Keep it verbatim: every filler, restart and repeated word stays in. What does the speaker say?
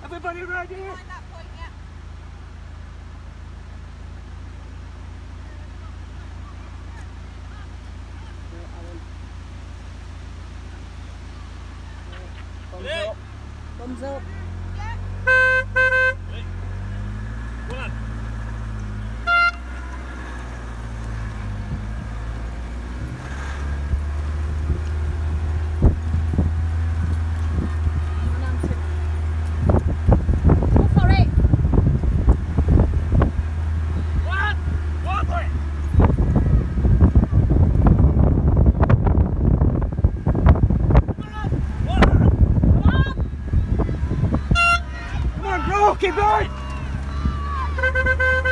Everybody ready? Find that point, yeah. Thumbs up. Thumbs up. One. Go for it. One. One point. Come on, bro, keep going!